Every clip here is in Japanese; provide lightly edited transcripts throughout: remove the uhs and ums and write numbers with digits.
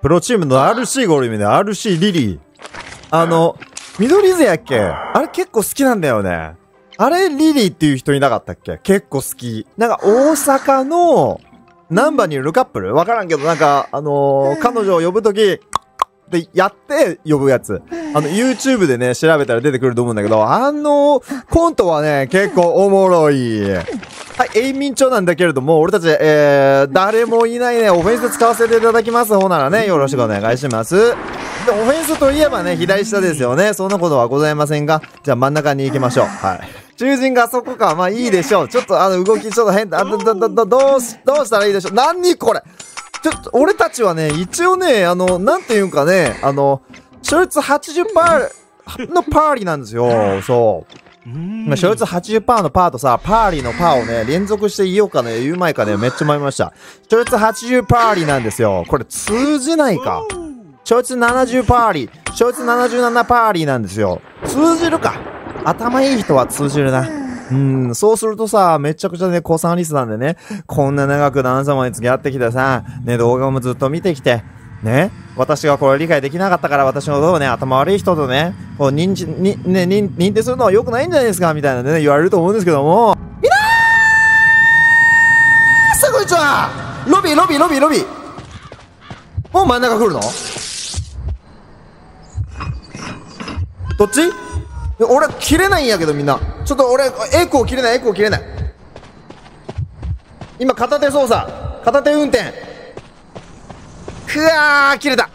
プロチームの RC がおる意味で RC リリー。緑勢やっけあれ結構好きなんだよね。あれリリーっていう人いなかったっけ結構好き。なんか大阪の、難波にいるカップルわからんけど、なんか、彼女を呼ぶとき、で、やって呼ぶやつ。YouTube でね、調べたら出てくると思うんだけど、コントはね、結構おもろい。はい、永民町なんだけれども、俺たち、誰もいないね、オフェンス使わせていただきます。ほうならね、よろしくお願いします。で、オフェンスといえばね、左下ですよね。そんなことはございませんが、じゃあ真ん中に行きましょう。はい。中陣がそこか。まあいいでしょう。ちょっと動きちょっと変だ。どうしたらいいでしょう。何これ。ちょっと、俺たちはね、一応ね、なんていうんかね、勝率 80% のパーリーなんですよ。そう。勝率 80% のパーとさ、パーリーのパーをね、連続して言おうかね、言う前かね、めっちゃ迷いました。勝率80パーリーなんですよ。これ通じないか。勝率70パーリー。勝率77パーリーなんですよ。通じるか。頭いい人は通じるな。そうするとさ、めちゃくちゃね、子さんリスなんでね、こんな長く旦様に付き合ってきてさ、ね、動画もずっと見てきて、ね、私がこれ理解できなかったから私のことをね、頭悪い人とね、こう認定するのは良くないんじゃないですかみたいなね、言われると思うんですけども、みなーさんこんにちは。ロビー。もう真ん中来るの？どっち？俺、切れないんやけどみんな。ちょっと俺、エコー切れない。今、片手操作。片手運転。くわー、切れた。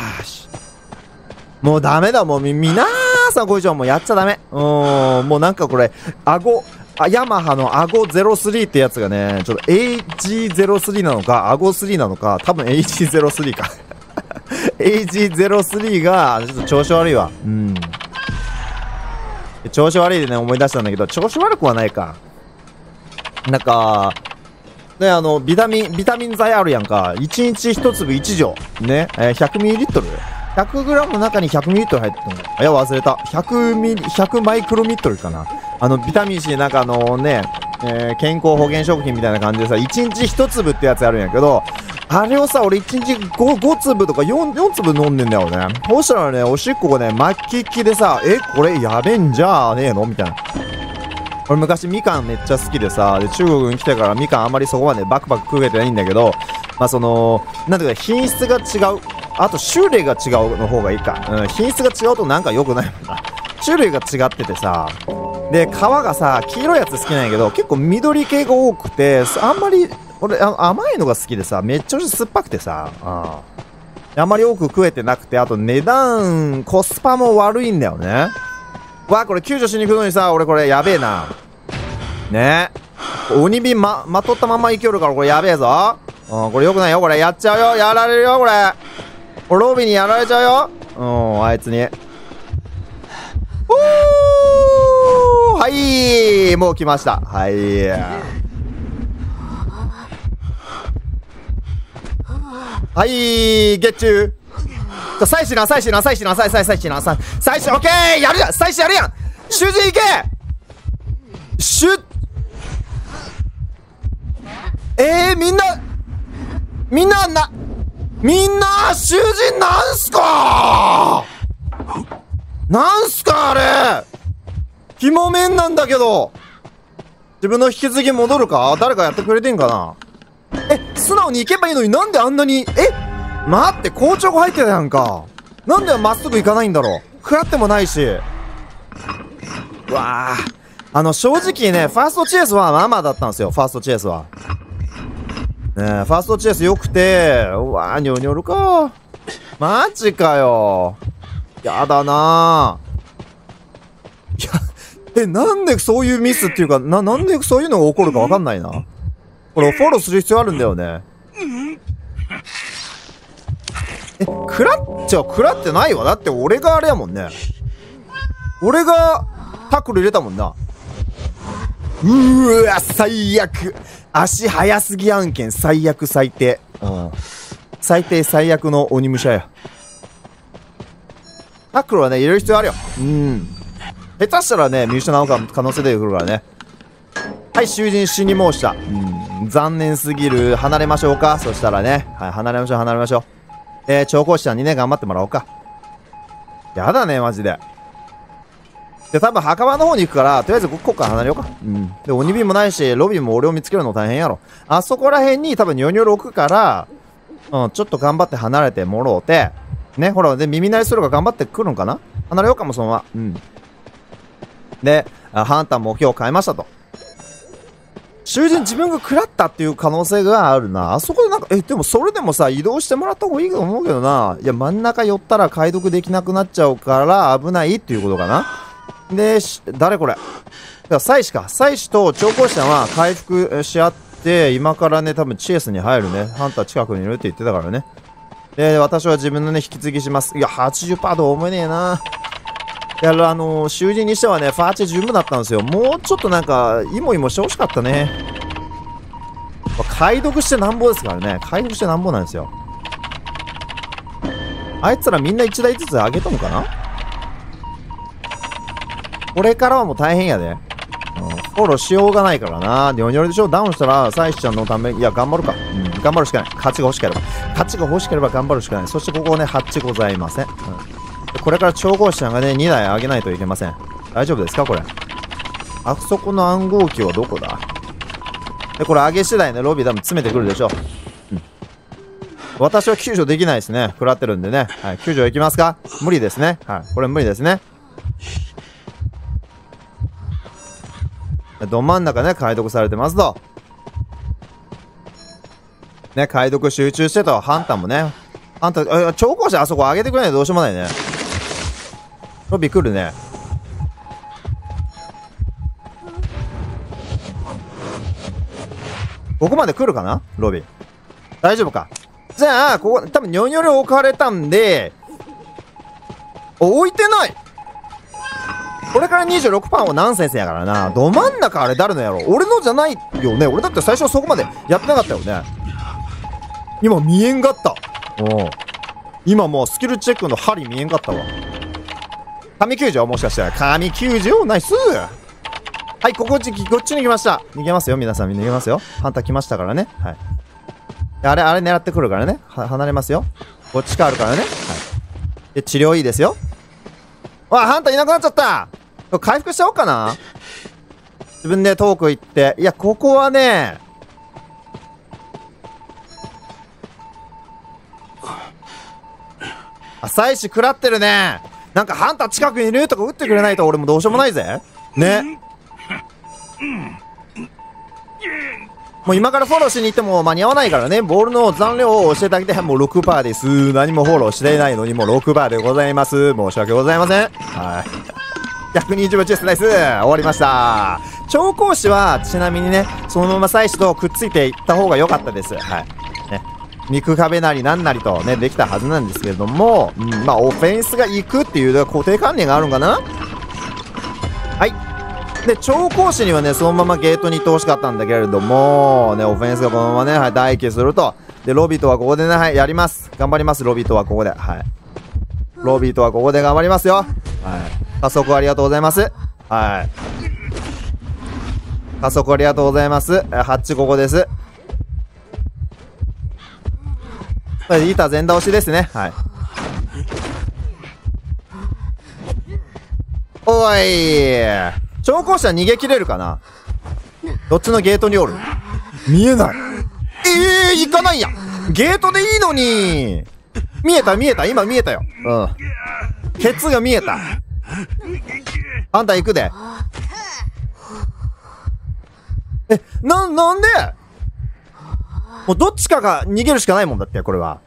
もうダメだ、もうみなーさんこんにちは。もうやっちゃダメ。もうなんかこれ、ヤマハのアゴ03ってやつがね、ちょっと AG03 なのか、アゴ3なのか、多分 AG03 か。AG03 が、ちょっと調子悪いわ。調子悪いでね、思い出したんだけど、調子悪くはないか。なんか、ね、ビタミン剤あるやんか。1日1粒1錠。ね、100ml？ 100g の中に 100ml 入ってるの。いや、忘れた。100マイクロミットルかな。ビタミン C なんか健康保険食品みたいな感じでさ、1日1粒ってやつあるんやけど、あれをさ、俺1日 5粒とか 4粒飲んでんだよね。そうしたらね、おしっこがね、末期期でさ、これやべえんじゃねえのみたいな。俺昔みかんめっちゃ好きでさ、で、中国に来てからみかんあんまりそこまでバクバク食えてないんだけど、まあなんていうか品質が違う。あと種類が違うの方がいいか。品質が違うとなんか良くないもんな。種類が違っててさ、で、皮がさ、黄色いやつ好きなんやけど、結構緑系が多くて、あんまり、俺、甘いのが好きでさ、めっちゃ酸っぱくてさ、あんまり多く食えてなくて、あと値段、コスパも悪いんだよね。これ救助しに行くのにさ、俺これやべえな。ね。鬼瓶まとったまま生きよるからこれやべえぞ。これ良くないよ、これ。やっちゃうよ。やられるよ、これ。ロビーにやられちゃうよ。あいつに。はい、もう来ました。はい。はい、ゲッチュー。最初、オッケーやるやん最初やるやん主人行けみんな囚人なんすかあれ肝面なんだけど自分の引き継ぎ戻るか誰かやってくれてんかな素直に行けばいいのになんであんなに待って硬直入ってたやんかなんでまっすぐ行かないんだろう食らってもないしうわ正直ねファーストチェイスはまあまあだったんですよファーストチェイスはねえファーストチェイス良くてうわニョニョルかマジかよやだなぁいやなんでそういうミスっていうかなんでそういうのが起こるかわかんないなこれフォローする必要あるんだよね食らってないわだって俺があれやもんね俺がタックル入れたもんなうわ最悪足速すぎ案件最悪最低最低最悪の鬼武者やタックルはね入れる必要あるよ下手したらね見失う可能性出てくるからねはい囚人死に申した残念すぎる離れましょうかそしたらねはい離れましょう調香師さんにね、頑張ってもらおうか。やだね、マジで。で、多分墓場の方に行くから、とりあえずここから離れようか。うん。で、鬼火もないし、ロビーも俺を見つけるの大変やろ。あそこら辺に多分ニョニョロ置くから、うん、ちょっと頑張って離れてもろうて、ね、ほら、で、耳鳴りするが頑張ってくるんかな。離れようかも、そのまま。うん。で、ハンター目標を変えましたと。囚人自分が食らったっていう可能性があるな。あそこでなんか、でもそれでもさ、移動してもらった方がいいと思うけどな。いや、真ん中寄ったら解読できなくなっちゃうから危ないっていうことかな。で、誰これ。祭司か。祭司と調香師さんは回復し合って、今からね、多分チェイスに入るね。ハンター近くにいるって言ってたからね。で、私は自分のね、引き継ぎします。いや、80%と思えねえな。いや、囚人にしてはね、ファーチェ十分だったんですよ。もうちょっとなんか、イモイモしてほしかったね。解読してなんぼですからね。解読してなんぼなんですよ。あいつらみんな1台ずつ上げとんかな。これからはもう大変やで。うん、フォローしようがないからな。ニョニョリでしょ。ダウンしたら、サイシちゃんのために、いや、頑張るか。うん、頑張るしかない。勝ちが欲しければ。勝ちが欲しければ頑張るしかない。そしてここね、ハッチございません。これから調香師さんがね、2台上げないといけません。大丈夫ですかこれ。あそこの暗号機はどこだ。で、これ上げ次第ね、ロビー多分詰めてくるでしょ。うん。私は救助できないですね。食らってるんでね。はい。救助行きますか。無理ですね。はい。これ無理ですね。ど真ん中ね、解読されてますと。ね、解読集中してと。ハンターもね。ハンター、調香師あそこ上げてくれないとどうしようもないね。ロビー来るね。ここまで来るかなロビー。大丈夫か。じゃあ、ここ、多分ニョニョリ置かれたんで、置いてない。これから 26% はナンセンスやからな。ど真ん中あれ誰のやろ。俺のじゃないよね。俺だって最初そこまでやってなかったよね。今見えんかった。今もうスキルチェックの針見えんかったわ。神救助もしかしたら。神救助ナイス。はい、こっちに来ました。逃げますよ、皆さん。逃げますよ。ハンター来ましたからね。はい。あれ狙ってくるからね。離れますよ。こっちからあるからね。はい。で、治療いいですよ。わ、ハンターいなくなっちゃった。回復しちゃおうかな。自分で遠く行って。いや、ここはね、祭司食らってるね。なんかハンター近くにいるとか撃ってくれないと俺もどうしようもないぜ。ね。もう今からフォローしに行っても間に合わないからね。ボールの残量を教えてあげて。もう 6% です。何もフォローしていないのにもう 6% でございます。申し訳ございません。はい。120分チェストナイス。終わりました。調香師はちなみにね、そのまま祭司とくっついていった方が良かったです。はい。ね。肉壁なりなんなりとね、できたはずなんですけれども、まあ、オフェンスが行くっていう固定観念があるんかな。はい。で、調香師にはね、そのままゲートに行ってほしかったんだけれども、ね、オフェンスがこのままね、はい、待機すると。で、ロビートはここでね、はい、やります。頑張ります、ロビートはここで。はい。ロビートはここで頑張りますよ。はい。加速ありがとうございます。はい。加速ありがとうございます。ハッチここです。板全倒しですね。はい。おい調香師は逃げ切れるかな。どっちのゲートにおる。見えない。行かないやん。ゲートでいいのに。見えた。今見えたよ。ケツが見えた。あんた行くで。なんでもうどっちかが逃げるしかないもんだって、これは。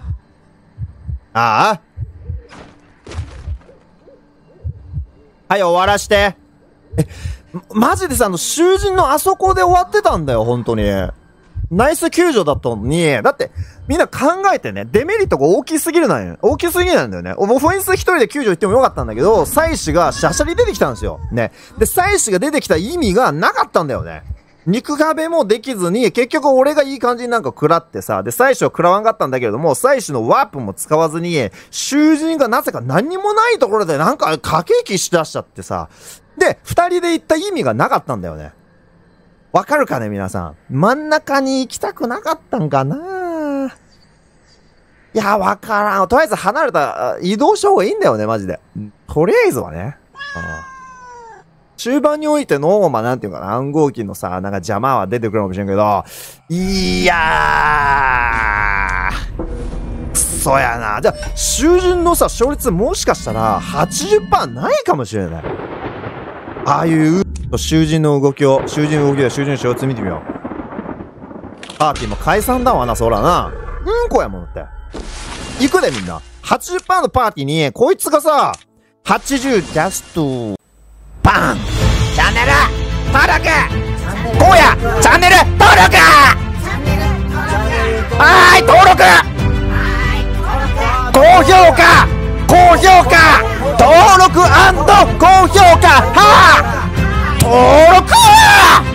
ああ。はい、終わらして。マジでさ、囚人のあそこで終わってたんだよ、本当に。ナイス救助だったのに、だって、みんな考えてね、デメリットが大きすぎるなんよ。大きすぎなんだよね。オフェンス一人で救助行ってもよかったんだけど、祭司がシャシャリ出てきたんですよ。ね。で、祭司が出てきた意味がなかったんだよね。肉壁もできずに、結局俺がいい感じになんか食らってさ、で、祭司は食らわんかったんだけれども、祭司のワープも使わずに、囚人がなぜか何にもないところでなんか駆け引きしだしちゃってさ、で、二人で行った意味がなかったんだよね。わかるかね、皆さん。真ん中に行きたくなかったんかな。 いや、わからん。とりあえず離れた、移動した方がいいんだよね、マジで。とりあえずはね。中盤においての、まあ、なんていうかな、暗号機のさ、なんか邪魔は出てくるかもしれんけど、いやー、くそやな。じゃあ、囚人のさ、勝率もしかしたら 80% ないかもしれない。ああいう囚人の動きで囚人の勝率見てみよう。パーティーも解散だわな、そらな。うんこやもんって。行くでみんな。80% のパーティーに、こいつがさ、80ジャスト、バンチャンネル登録こうやチャンネル登録はーい登録高評価登録&高評価はー登録